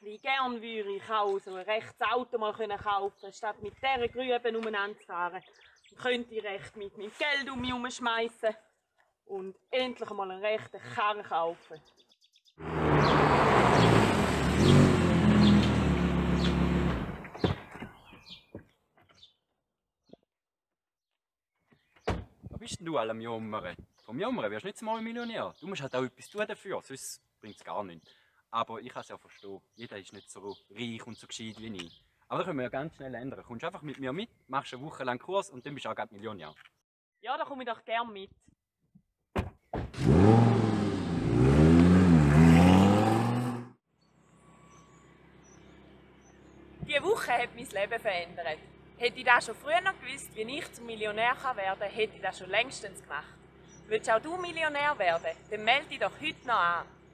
Wie gern würde ich auch so ein rechtes Auto mal kaufen können, statt mit dieser Grüben umeinander zu fahren. Dann könnte ich recht mit meinem Geld um mich herumschmeissen und endlich mal einen rechten Karren kaufen. Was bist denn du allem Jammern? Vom Jammern wirst du nicht mal Millionär. Du musst halt auch etwas tun dafür, sonst bringt es gar nichts. Aber ich kann es ja verstehen. Jeder ist nicht so reich und so gescheit wie ich. Aber das können wir ja ganz schnell ändern. Kommst einfach mit mir mit, machst eine Woche lang Kurs und dann bist du auch gerade Millionär. Ja, da komme ich doch gern mit. Diese Woche hat mein Leben verändert. Hätte ich das schon früher noch gewusst, wie ich zum Millionär werden kann, hätte ich das schon längstens gemacht. Willst auch du Millionär werden? Dann melde dich doch heute noch an.